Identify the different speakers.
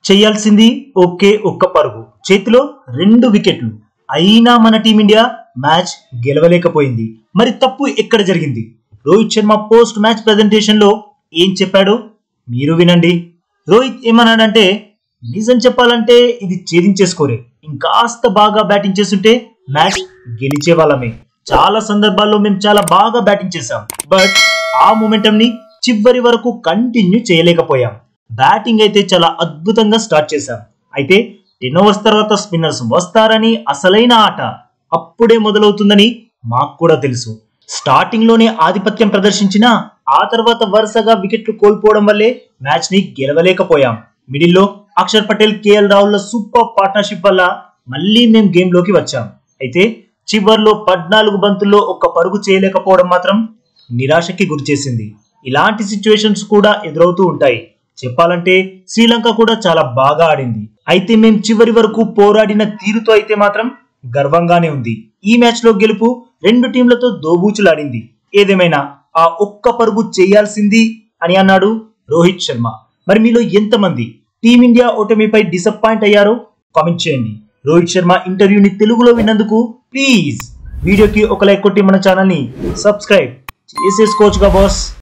Speaker 1: చేయాల్సింది ఒకే ఒక్క పరుగు, చేతిలో 2 వికెట్లు. అయినా మన టీమిండియా మ్యాచ్ గెలవలేకపోయింది. మరి తప్పు ఎక్కడ జరిగింది? Rohit Sharma post match presentation లో ఏం చెప్పాడో మీరు వినండి. రోహిత్ ఏమన్నాడంటే, నిజం చెప్పాలంటే ఇది ఛేదించే స్కోరే. ఇంకాస్త బాగా బ్యాటింగ్ చేస్తుంటే మ్యాచ్ గెలిచే వాళ్ళమే. చాలా సందర్భాల్లో మేము చాలా బాగా బ్యాటింగ్ చేశాం, బట్ ఆ మొమెంటం ని చివరి వరకు కంటిన్యూ చేయలేకపోయాం. బ్యాటింగ్ అయితే చాలా అద్భుతంగా స్టార్ట్ చేశాం. అయితే 10 ఓవర్స్ తర్వాత స్పిన్నర్స్ వస్తారని, అసలైన ఆట అప్పుడే మొదలవుతుందని మాకు కూడా తెలుసు. స్టార్టింగ్ లోనే ఆధిపత్యం ప్రదర్శించిన ఆ తర్వాత వరుసగా వికెట్లు కోల్పోవడం వల్లే మ్యాచ్ ని గెలవలేకపోయాం. మిడిల్ లో Axar Patel, KL Rahul super partnership వల్ల మళ్ళీ మేము గేమ్ లోకి వచ్చాం. అయితే చివర్లో 14 బంతుల్లో ఒక్క పరుగు చేయలేకపోవడం మాత్రం నిరాశకి గురి చేసింది. ఇలాంటి సిచ్యువేషన్స్ కూడా ఎదురవుతూ ఉంటాయి. చెప్పాలంటే శ్రీలంక కూడా చాలా బాగా ఆడింది. అయితే మేం చివరి వరకు పోరాడిన తీరుతో అయితే మాత్రం గర్వంగానే ఉంది. ఈ మ్యాచ్ లో గెలుపు 2 టీంలతో దోబూచులాడింది. ఏదేమైనా ఆ ఒక్క పరుగు చేయాల్సింది అని అన్నాడు రోహిత్ శర్మ. మరి మీలో ఎంతమంది టీమిండియా ఓటమిపై డిసప్పాయింట్ అయ్యారో కామెంట్ చేయండి. రోహిత్ శర్మ ఇంటర్వ్యూని తెలుగులో విన్నందుకు ప్లీజ్ వీడియోకి ఒక లైక్ కొట్టి మన ఛానల్ ని సబ్స్క్రైబ్ చేసేసుకోవచ్చుగా బాస్.